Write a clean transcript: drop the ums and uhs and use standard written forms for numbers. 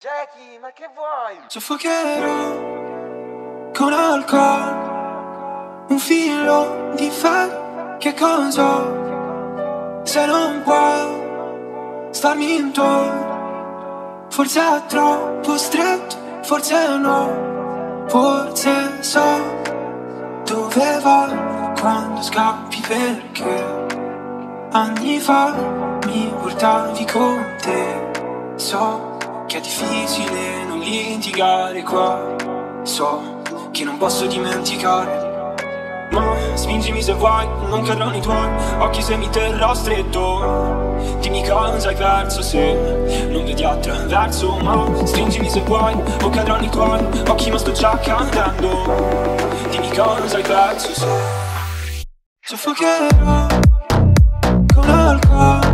Jackie, ma che vuoi? Soffocherò con alcol, un filo di ferro, che cosa ho? Se non può starmi intorno, forse è troppo stretto, forse no, forse so dove va quando scappi, perché anni fa mi portavi con te. So che è difficile non litigare qua, so che non posso dimenticare, ma spingimi se vuoi, non cadrò nei tuoi occhi se mi terrò stretto. Dimmi cosa hai perso se non vedi attraverso, ma stringimi se vuoi o cadrò nei tuoi occhi, ma sto già cadendo. Dimmi cosa hai perso se soffocherò con alcol,